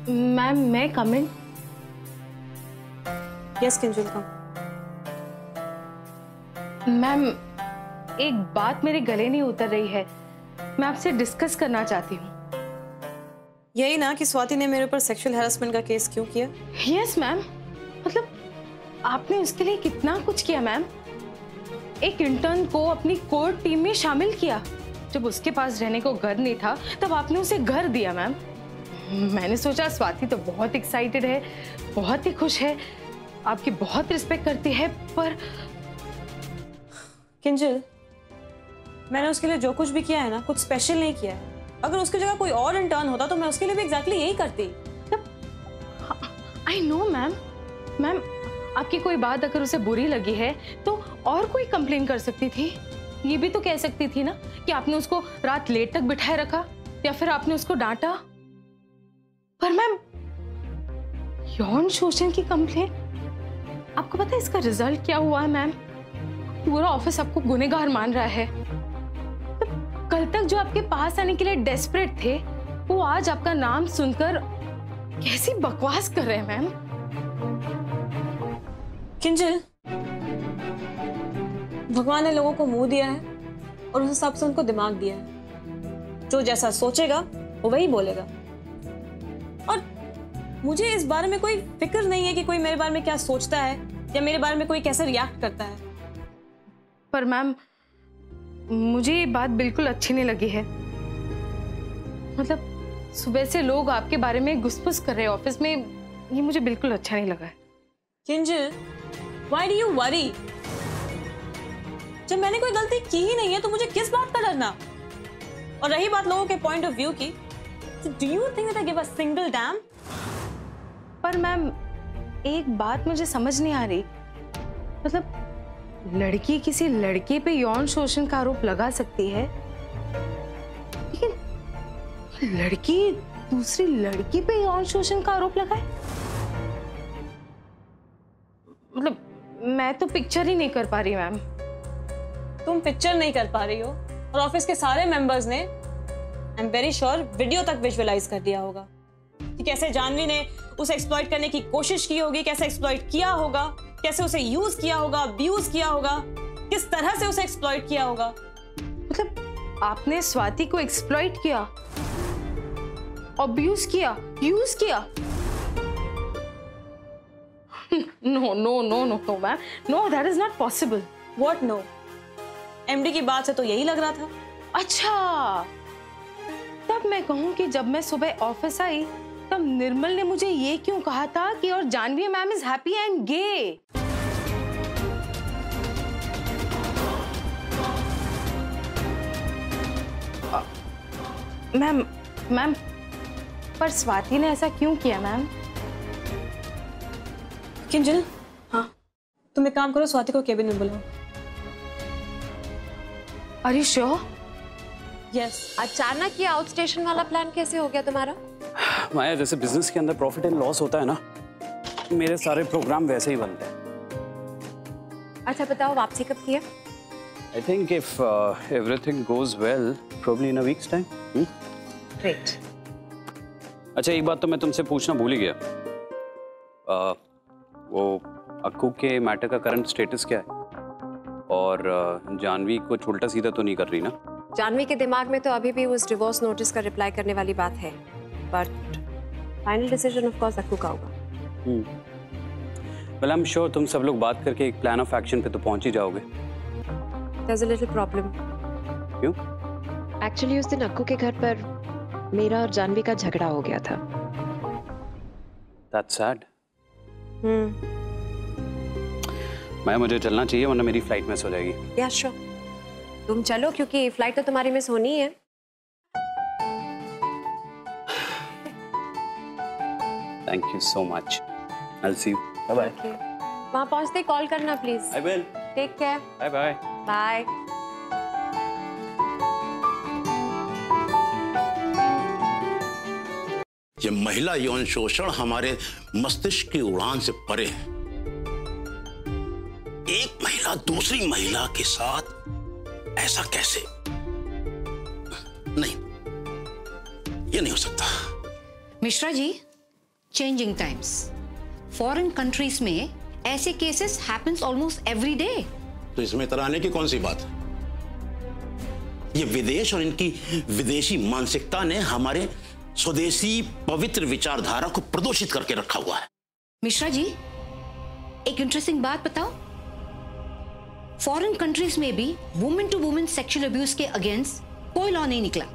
Ma'am मैं come in? Yes Kinjal come. Ma'am एक बात मेरे गले नहीं उतर रही है, मैं आपसे डिस्कस करना चाहती हूँ। यही ना कि स्वाति ने मेरे ऊपर सेक्सुअल हैरेसमेंट का केस क्यों किया? यस मैम, मतलब आपने उसके लिए कितना कुछ किया मैम। एक इंटर्न को अपनी कोर टीम में शामिल किया। जब उसके पास रहने को घर नहीं था तब आपने उसे घर दिया मैम। मैंने सोचा स्वाति तो बहुत एक्साइटेड है, बहुत ही खुश है, आपकी बहुत रिस्पेक्ट करती है, पर किंजल मैंने उसके लिए जो कुछ भी किया है ना, कुछ स्पेशल नहीं किया है। अगर उसकी जगह कोई और इंटर्न होता तो मैं उसके लिए भी एग्जैक्टली यही करती। I know ma'am. मैम आपकी कोई बात अगर उसे बुरी लगी है तो और कोई कंप्लेन कर सकती थी। ये भी तो कह सकती थी ना कि आपने उसको रात लेट तक बिठाए रखा या फिर आपने उसको डांटा। पर मैम यौन शोषण की कंप्लेन, आपको पता है इसका रिजल्ट क्या हुआ है मैम? पूरा ऑफिस आपको गुनहगार मान रहा है। कल तक जो आपके पास आने के लिए डेस्परेट थे वो आज आपका नाम सुनकर कैसी बकवास कर रहे हैं मैम। किंजल भगवान ने लोगों को मुंह दिया है और उस हिसाब से उनको दिमाग दिया है। जो जैसा सोचेगा वो वही बोलेगा। और मुझे इस बारे में कोई फिक्र नहीं है कि कोई मेरे बारे में क्या सोचता है या मेरे बारे में कोई कैसे रिएक्ट करता है। पर मैम मुझे ये बात बिल्कुल अच्छी नहीं लगी है। मतलब सुबह से लोग आपके बारे में गुसपुस कर रहे हैं ऑफिस में, ये मुझे बिल्कुल अच्छा नहीं लगा है। Kinjal why do you worry? जब मैंने कोई गलती की ही नहीं है तो मुझे किस बात का डरना? और रही बात लोगों के पॉइंट ऑफ व्यू की, so do you think that I give a single damn? पर मैम एक बात मुझे समझ नहीं आ रही, मतलब लड़की किसी लड़के पे यौन शोषण का आरोप लगा सकती है, लेकिन लड़की दूसरी लड़की पे यौन शोषण का आरोप लगाए? मतलब मैं तो पिक्चर ही नहीं कर पा रही मैम। तुम पिक्चर नहीं कर पा रही हो और ऑफिस के सारे मेंबर्स ने I am very sure video तक विजुअलाइज कर दिया होगा कि कैसे जानवी ने उसे एक्सप्लॉइट करने की कोशिश की होगी, कैसे एक्सप्लॉइट किया होगा, कैसे उसे यूज किया होगा, अब्यूज किया होगा, किस तरह से उसे एक्सप्लॉइट किया होगा। मतलब आपने स्वाति को एक्सप्लॉइट किया, अब्यूज किया, यूज किया? No no no no no ma'am, no that is not possible. What no? MD की बात से तो यही लग रहा था। अच्छा तब मैं कहूं कि जब मैं सुबह ऑफिस आई तब निर्मल ने मुझे ये क्यों कहा था कि और Janhvi ma'am is happy and gay? Ma'am ma'am पर स्वाति ने ऐसा क्यों किया मैम? किंजल हाँ तुम एक काम करो, स्वाति को केबिन में बुलाओ। Are you sure? यस। अचानक ये आउट स्टेशन वाला प्लान कैसे हो गया तुम्हारा? माया जैसे बिजनेस के अंदर प्रॉफिट एंड लॉस होता है ना, मेरे सारे प्रोग्राम वैसे ही बनते हैं। अच्छा बताओ वापसी कब की है? I think if everything goes well probably in a week's time. Great. अच्छा एक बात तो मैं तुमसे पूछना भूल ही गया, वो अक्कू के मैटर का करंट स्टेटस क्या है? और जानवी को उल्टा सीधा तो नहीं कर रही ना? जानवी के दिमाग में तो अभी भी उस डिवोर्स नोटिस का रिप्लाई करने वाली बात है, but final decision of course Akku का होगा। वेल आई एम श्योर तुम सब लोग बात करके एक प्लान ऑफ एक्शन पे तो पहुंच ही जाओगे। There's a little problem. क्यों? एक्चुअली उस दिन अक्कू के घर पर मेरा और जानवी का झगड़ा हो गया था। That's sad. मैं मुझे चलना चाहिए वरना मेरी फ्लाइट मिस हो जाएगी। Yeah, sure. तुम चलो क्योंकि फ्लाइट तो तुम्हारी मिस होनी है। Thank you so much. I'll see you. Bye bye. Okay. वहाँ पहुँचते कॉल करना please. I will. Take care. Bye bye. Bye. ये महिला यौन शोषण हमारे मस्तिष्क की उड़ान से परे है। एक महिला दूसरी महिला के साथ ऐसा कैसे? नहीं, ये नहीं हो सकता। Mishra ji, changing times, foreign countries में ऐसे cases happens almost every day. तो इसमें इतराने की कौन सी बात है? ये विदेश और इनकी विदेशी मानसिकता ने हमारे स्वदेशी पवित्र विचारधारा को प्रदूषित करके रखा हुआ है। मिश्रा जी, एक इंटरेस्टिंग बात बताओ, फॉरेन कंट्रीज में भी women to women sexual abuse के अगेंस्ट कोई लॉ नहीं निकला।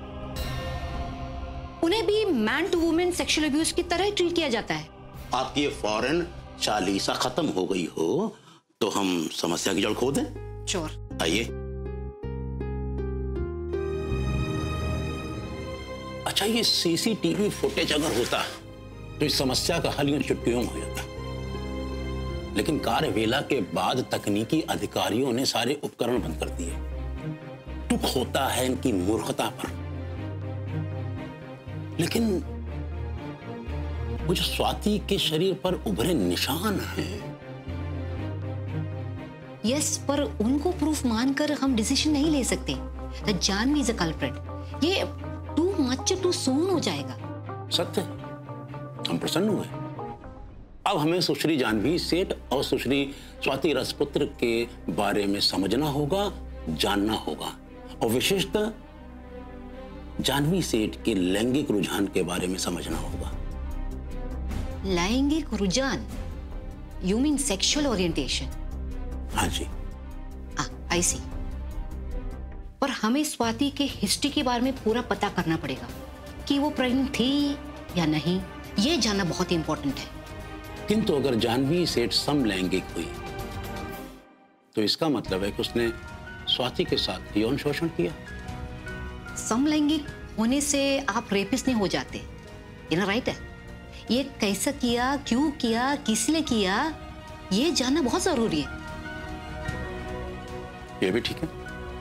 उन्हें भी man to women sexual abuse की तरह ट्रीट किया जाता है। आपकी ये फॉरेन चालीसा खत्म हो गई हो तो हम समस्या की जड़ खोद दें। श्योर। आइए। अच्छा, ये सीसीटीवी फुटेज अगर होता तो इस समस्या का हल यूं चुटकियों में हो जाता, लेकिन कार्यवेला के बाद तकनीकी अधिकारियों ने सारे उपकरण बंद कर दिए। दुख होता है इनकी मूर्खता पर, लेकिन वो जो स्वाति के शरीर पर उभरे निशान हैं, यस, पर उनको प्रूफ मानकर हम डिसीजन नहीं ले सकते। The Janhvi is a culprit. ये टू मच टू सून हो जाएगा। सत्य, हम प्रसन्न हुए। अब हमें सुश्री जानवी सेठ और सुश्री स्वाति राजपुत्र के बारे में समझना होगा, जानना होगा, और विशेषतः जानवी सेठ के लैंगिक रुझान के बारे में समझना होगा। लैंगिक रुझान? You mean sexual orientation? हाँ जी। आई सी। पर हमें स्वाति के हिस्ट्री के बारे में पूरा पता करना पड़ेगा कि वो प्रेग्नेंट थी या नहीं। ये जानना बहुत इंपॉर्टेंट है। किंतु अगर जानवी सेठ समलैंगिक हुई तो इसका मतलब है कि उसने स्वाति के साथ यौन शोषण किया। समलैंगिक होने से आप रेपिस्ट नहीं हो जाते, ये ना राइट है। ये कैसा किया, क्यों किया, किसने किया, ये जानना बहुत जरूरी है। ये भी ठीक है।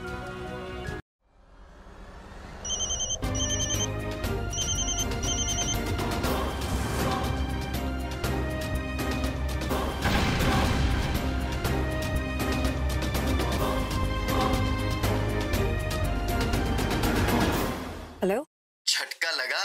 हेलो, झटका लगा?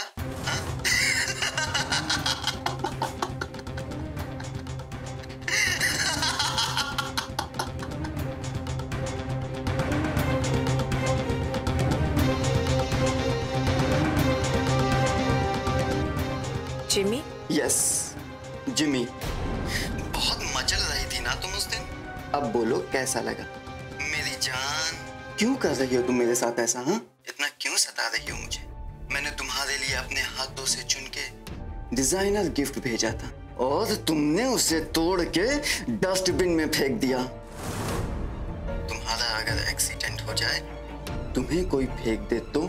जिमी? Yes, Jimmy. बहुत मचल रही थी ना तुम उस दिन। अब बोलो कैसा लगा? मेरी जान, क्यों कर रही हो तुम मेरे साथ ऐसा? हाँ, इतना क्यों सता रही हो मुझे? मैंने तुम्हारे लिए अपने हाथों से चुन के डिजाइनर गिफ्ट भेजा था और तुमने उसे तोड़ के डस्टबिन में फेंक दिया। तुम्हारा अगर एक्सीडेंट हो जाए, तुम्हें कोई फेंक दे तो?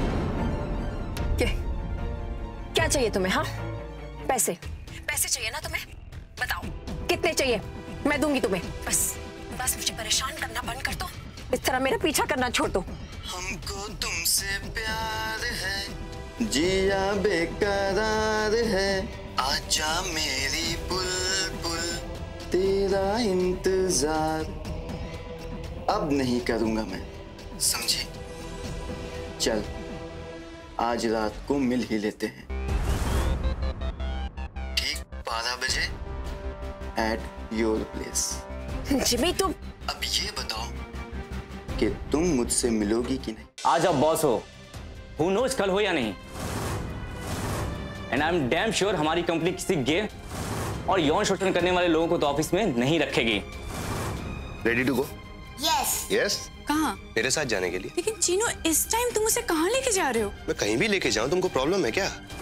क्या चाहिए तुम्हें? हाँ, पैसे चाहिए ना तुम्हें? बताओ कितने चाहिए, मैं दूंगी तुम्हें। बस मुझे परेशान करना बंद कर दो, इस तरह मेरा पीछा करना छोड़ दो। हमको तुमसे प्यार है, जिया बेकरार है, आजा मेरी बुलबुल, तेरा इंतजार अब नहीं करूंगा मैं, समझी? चल आज रात को मिल ही लेते हैं, ठीक 12 बजे एट योर प्लेस। जिमी तुम अब ये बताओ कि तुम मुझसे मिलोगी कि नहीं? आज आप बॉस हो, हु नोज कल हो या नहीं। And I am damn sure हमारी कंपनी किसी गे और यौन शोषण करने वाले लोगों को तो ऑफिस में नहीं रखेगी। Ready to go? Yes. Yes? कहाँ? मेरे साथ जाने के लिए। लेकिन चीनू, इस टाइम तुम उसे कहाँ लेके जा रहे हो? मैं कहीं भी लेके जाऊं, तुमको प्रॉब्लम है क्या?